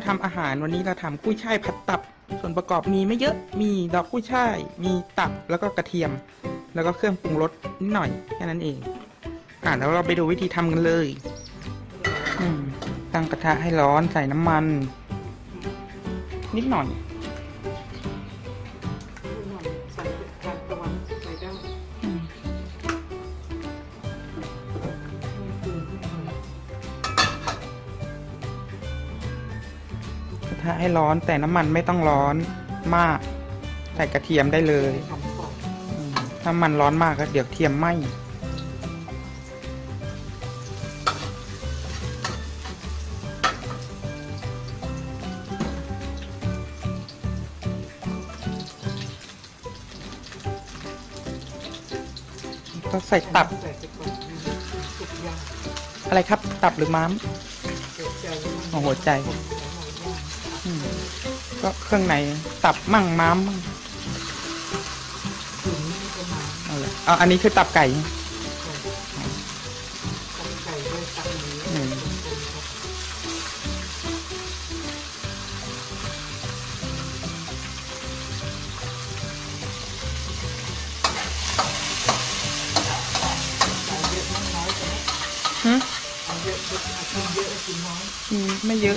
ทำอาหารวันนี้เราทำกุ้ยช่ายผัดตับส่วนประกอบมีไม่เยอะมีดอกกุ้ยช่ายมีตับแล้วก็กระเทียมแล้วก็เครื่องปรุงรสนิดหน่อยแค่นั้นเองแล้วเราไปดูวิธีทำกันเลยตั้งกระทะให้ร้อนใส่น้ำมันนิดหน่อยกระทะให้ร้อนแต่น้ำมันไม่ต้องร้อนมากใส่กระเทียมได้เลยถ้ามันร้อนมากก็เดี๋ยวเทียมไหม้ก็ใส่ตับอะไรครับตับหรือม้ามหัวใจก็เครื่องในตับมั่งม้ามมั่งอันนี้คือตับไก่ไม่เยอะ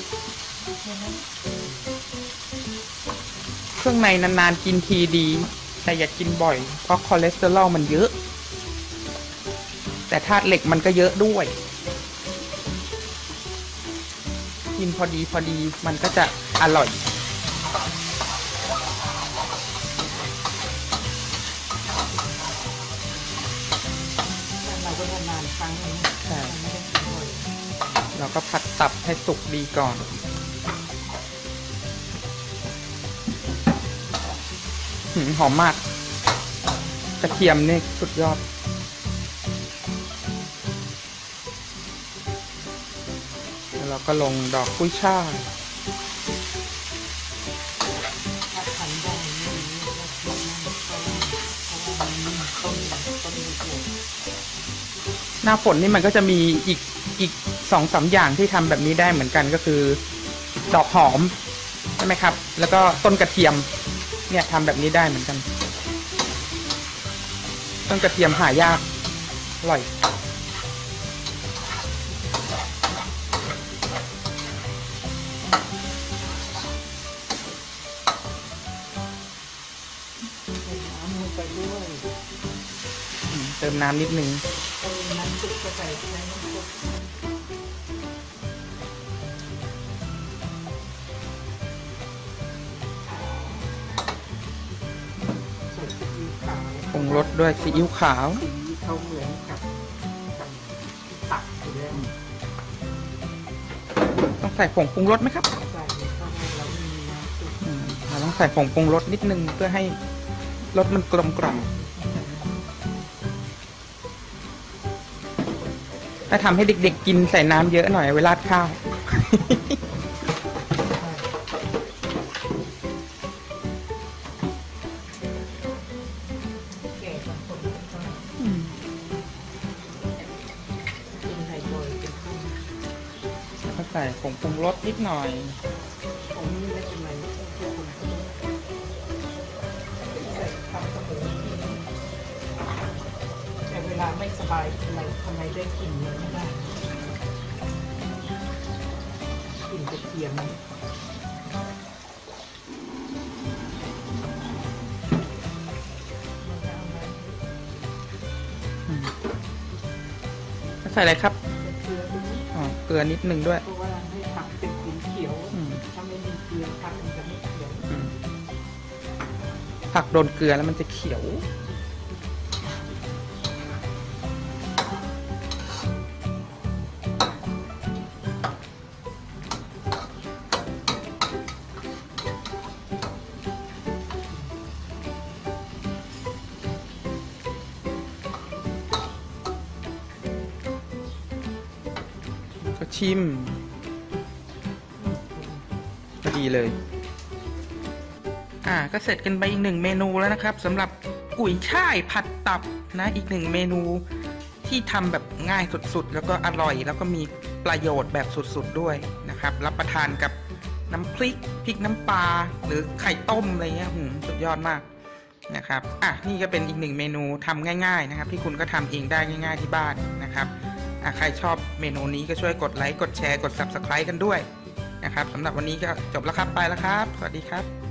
เครื่องในนานๆกินทีดีแต่อย่ากินบ่อยเพราะคอเลสเตอรอลมันเยอะแต่ธาตุเหล็กมันก็เยอะด้วยกินพอดีมันก็จะอร่อยเราก็ผัดตับให้สุกดีก่อนหอมมากกระเทียมนี่สุดยอดแล้วเราก็ลงดอกกุ้ยช่ายหน้าฝนนี่มันก็จะมีอีก2-3อย่างที่ทำแบบนี้ได้เหมือนกันก็คือดอกหอมใช่ไหมครับแล้วก็ต้นกระเทียมเนี่ยทำแบบนี้ได้เหมือนกันต้นกระเทียมหายากอร่อยเติมน้ำนิดนึงปรุงรสด้วยซีอิ๊วขาวเขาเหมือนกับตักต้องใส่ผงปรุงรสไหมครับเราต้องใส่ผงปรุงรสนิดนึงเพื่อให้รสมันกลมกล่อมถ้าทำให้เด็กๆกินใส่น้ำเยอะหน่อยเวลาราดข้าวใส่ผงปรุงรสนิดหน่อยแต่เวลาไม่สบายอะไรทำไมได้กลิ่นเยอะไม่ได้กลิ่นกระเทียมใส่อะไรครับเกลือนิดนึงด้วยผักโดนเกลือแล้วมันจะเขียวก็ชิมพอดีเลยก็เสร็จกันไปอีก1เมนูแล้วนะครับสำหรับกุ๋ยช่ายผัดตับนะอีก1เมนูที่ทำแบบง่ายสุดๆแล้วก็อร่อยแล้วก็มีประโยชน์แบบสุดๆด้วยนะครับรับประทานกับน้ำพริกน้ำปลาหรือไข่ต้มอะไรเงี้ยสุดยอดมากนะครับนี่ก็เป็นอีกหนึ่งเมนูทำง่ายๆนะครับที่คุณก็ทำเองได้ง่ายๆที่บ้านนะครับใครชอบเมนูนี้ก็ช่วยกดไลค์กดแชร์กด Subscribe กันด้วยนะครับสำหรับวันนี้ก็จบแล้วครับไปแล้วครับสวัสดีครับ